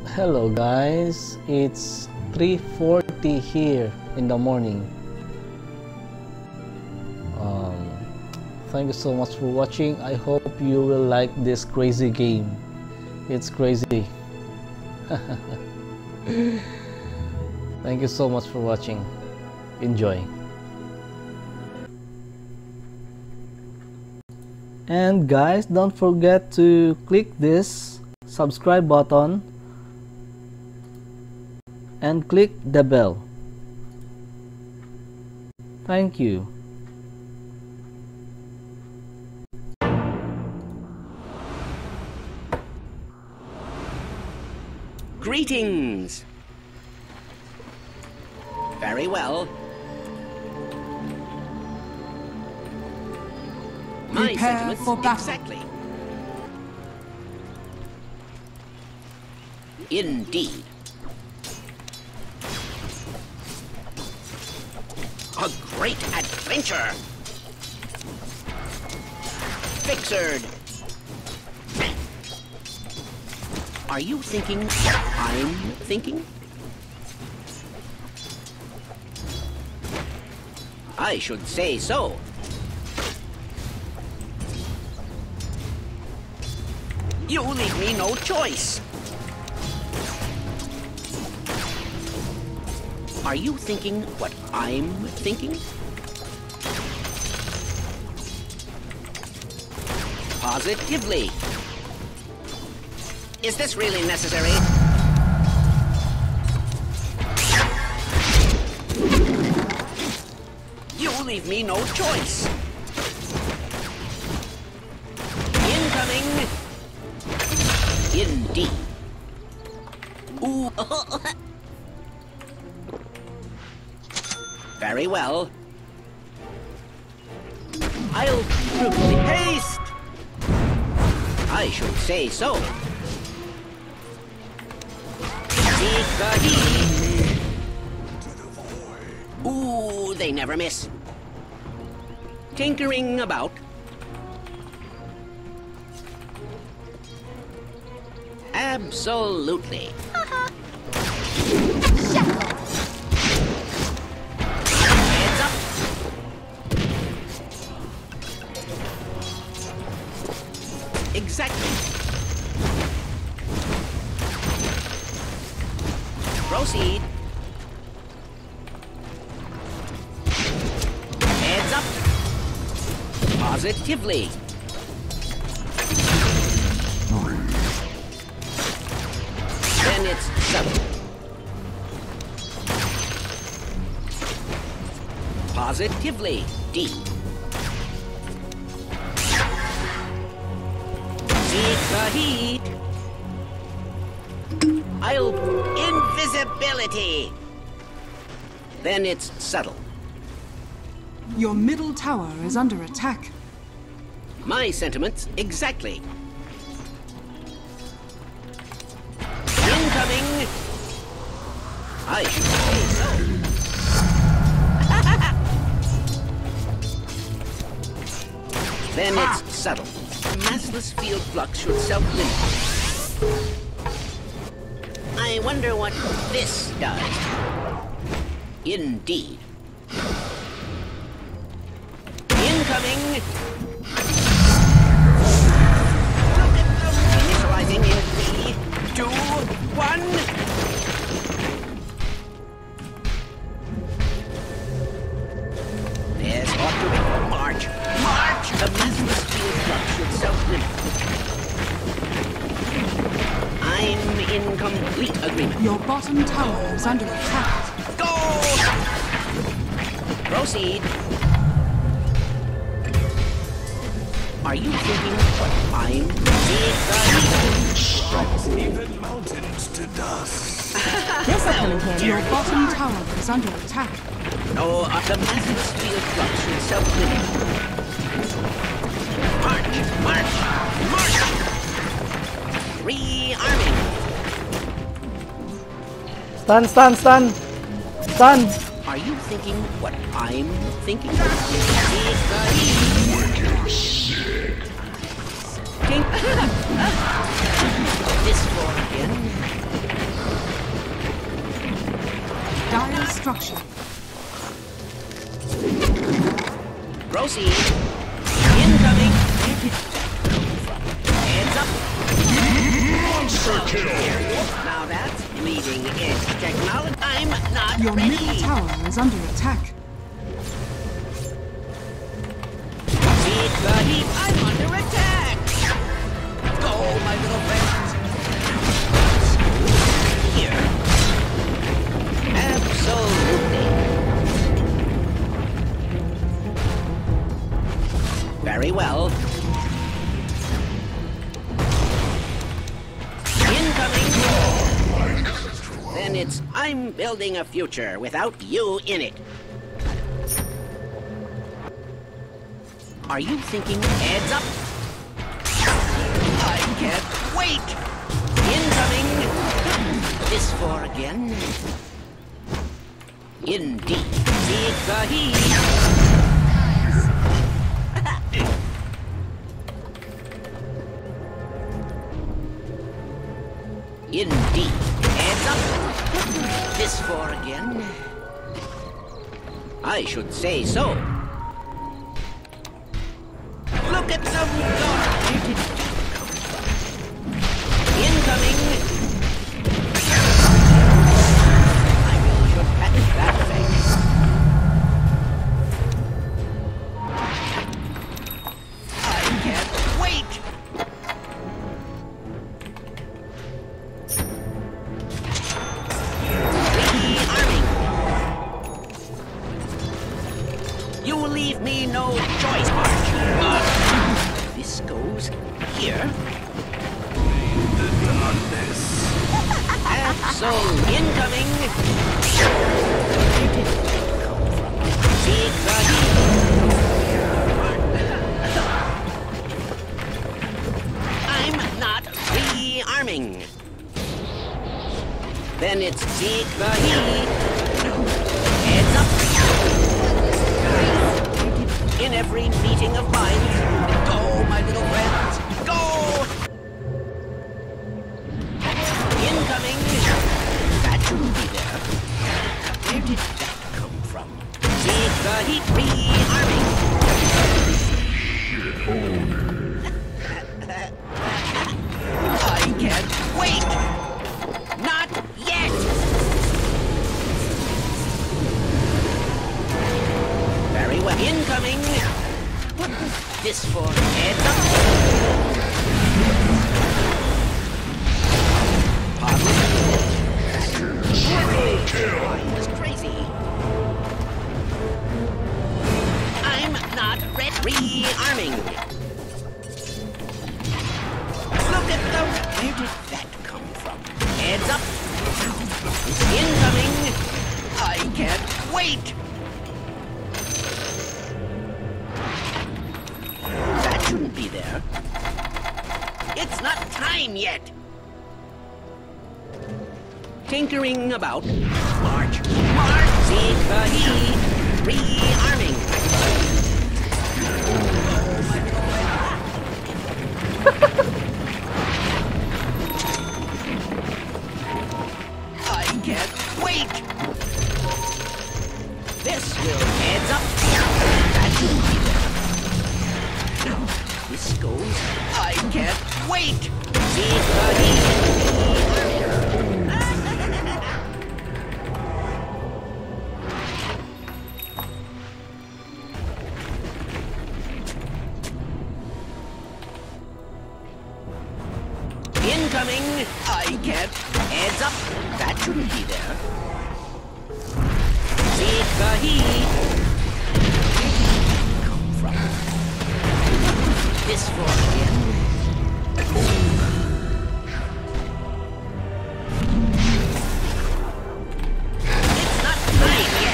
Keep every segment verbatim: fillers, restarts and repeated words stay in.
Hello guys, it's three forty here in the morning. Um, thank you so much for watching. I hope you will like this crazy game. It's crazy. Thank you so much for watching. Enjoy. And guys, don't forget to click this subscribe button and click the bell. Thank you. Greetings. Very well. My Prepare sentiments for battle. exactly. Indeed. A great adventure! Fixered! Are you thinking what I'm thinking? I should say so. You leave me no choice. Are you thinking what I'm thinking? Positively. Is this really necessary? You leave me no choice. Incoming. Indeed. Ooh. Very well. I'll quickly haste. I should say so. Seek the heat. Ooh, they never miss. Tinkering about. Absolutely. Heads up. Exactly. Proceed. Heads up. Positively. Then it's settled. Positively, D. Seek the heat. I'll invisibility. Then it's subtle. Your middle tower is under attack. My sentiments exactly. Incoming. I should say so. Then it's subtle. Massless field flux should self-limit. I wonder what this does. Indeed. Incoming. Initializing in three, two, one. This ought to be March. March! The massless field flux should self-limit. I'm in complete agreement. Your bottom tower is under attack. Go! Proceed. Are you thinking what I'm thinking? Even mountains to dust. This will come in handy. Your bottom tower is under attack. No, uh, the massless field flux should self-limit. March! March! March! Rearming. Stun, stun, stun! Stun! Are you thinking what I'm thinking? Tink. This floor again. structure. Proceed. Incoming. Heads up. Monster kill! Now that's bleeding edge technology. I'm not Your ready. middle tower is under attack. Beat the heat. I'm under attack. Go, my little friends. Here. Absolutely. Very well. Incoming. Then it's I'm building a future without you in it. Are you thinking heads up? I can't wait! Incoming! This for again? Indeed. Seek the heat! Indeed. Heads up! This for again? I should say so. Look at them go! Incoming! I really should patent that thing. I can't wait! Rearming. You leave me no choice, March. Uh, this goes here. The darkness. Absol incoming. Where did it come from? Seek the heat. I'm not rearming. Then it's seek the heat. Heads up. In every meeting of minds. Go, my little friends. Go! Incoming. That shouldn't be there. Where did that come from? Seek the heat rearming. I can't wait! Not yet! Very well. Incoming! This for heads up. Triple kill! It's crazy. I'm not ready. Rearming. Look at the... Where did that come from? Heads up. Incoming. I can't wait. That shouldn't be there. It's not time yet. Tinkering about. March. March. Seek the heat. Rearming. I can't wait. This will heads up. That shouldn't be there. This goes. I can't wait. Seek the heat. Incoming! I can't. Heads up! That shouldn't be there. Seek the heat! Where did it come from? This for again? It's not time yet!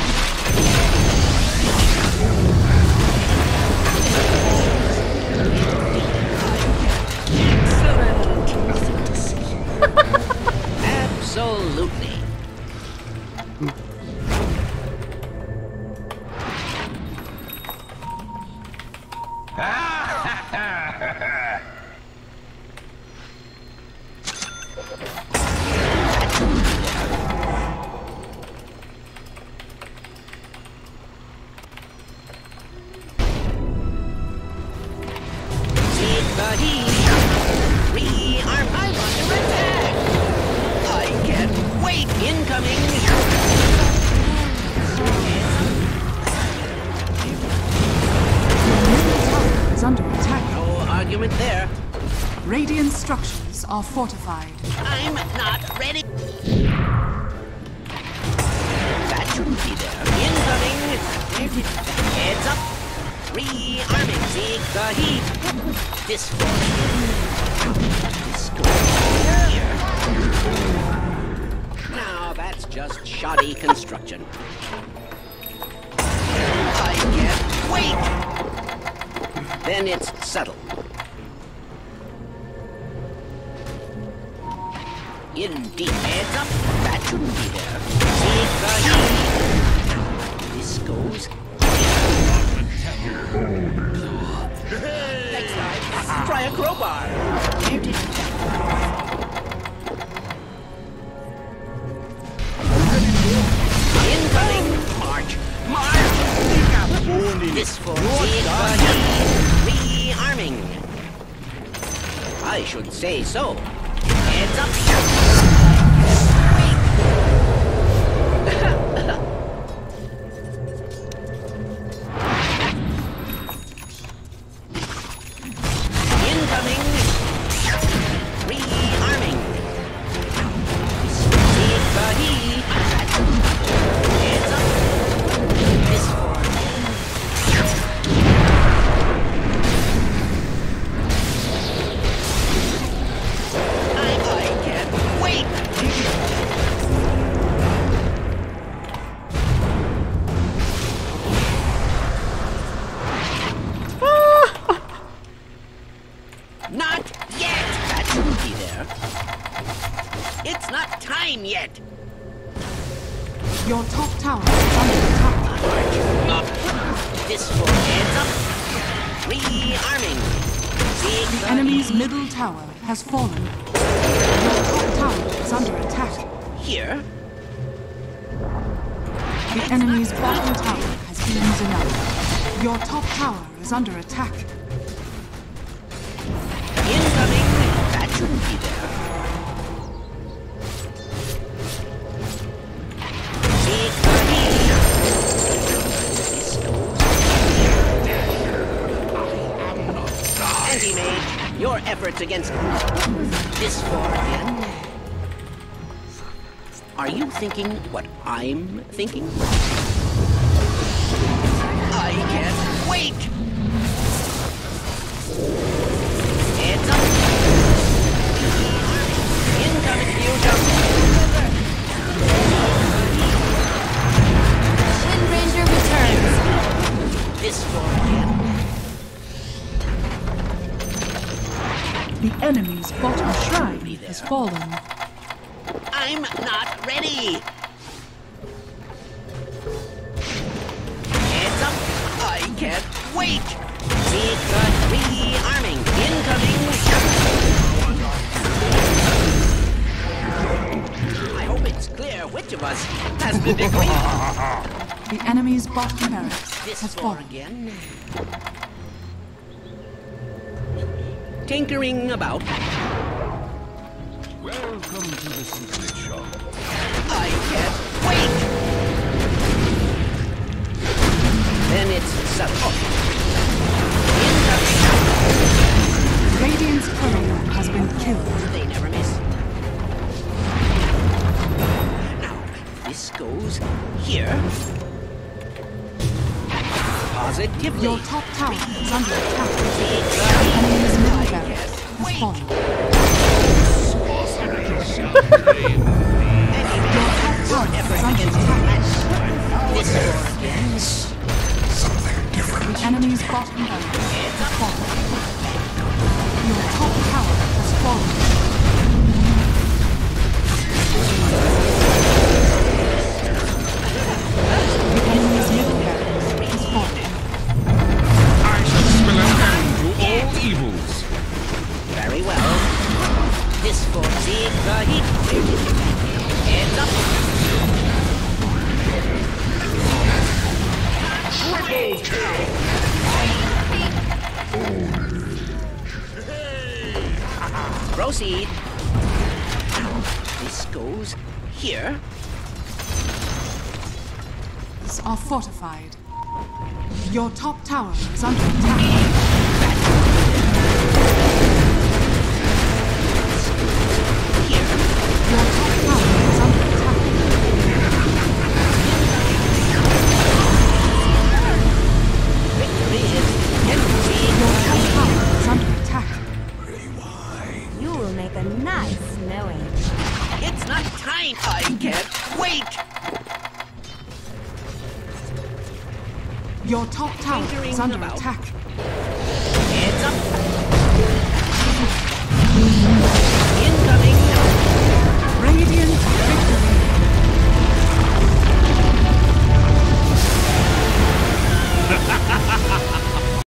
Absolutely. heat. Rearm. I'm under attack. I can't wait. Incoming. Is under attack. No argument there. Radiant structures are fortified. I'm not ready. That shouldn't be there. Incoming. Heads up. Rearming. Seek the heat. This force. This goes here. Now that's just shoddy construction. I can't wait. Then it's subtle. Indeed, heads up. That shouldn't be there. Seek the heat. This goes here. Next time, try a crowbar. Where did Incoming. March. March. This for seek the heat. Rearming. I should say so. Heads up. Incoming. Rearming. Seek the heat. Heads up. This for I, I can't wait. Not yet! That shouldn't be there. It's not time yet! Your top tower is under attack. March up! This for heads up! Rearming! Seek The the enemy's heat. middle tower has fallen. Your top tower is under attack. Here? The enemy's bottom tower has been denied. Your top tower is under attack. Incoming! That shouldn't be there. Seek the heat! This goes Anti-mage, your efforts against this for again. Are you thinking what I'm thinking? I can't wait! Heads up! Incoming fusion! Wind Ranger returns. This for again. The enemy's bottom shrine has fallen. I'm not ready! Heads up! I can't wait! Seek the rearming! Incoming! I hope it's clear which of us has the victory! The enemy's bottom barracks This has for fallen. again. Tinkering about. Welcome to the secret shop. I can't wait! Then it's subtle. Incoming! Radiant's courier has been killed. They never miss. Now, this goes here. Positively. Your top tower is under attack. Seek the Enemy's middle I barracks can't has wait. fallen. Your top tower is under attack. This for again. The enemy's bottom barracks has fallen. Your top tower has fallen. The enemy's middle barracks has fallen. I shall spell an end to all evils. Very well. This for seek the heat. Heads up. Triple kill. Proceed. This goes here. Are fortified. Your top tower is under attack. Here. Your top tower is under attack. Victory is victory. Your top tower is under attack. You will make a nice snowing. It's not time. I can't wait. Your top tower Tinkering is under about. attack.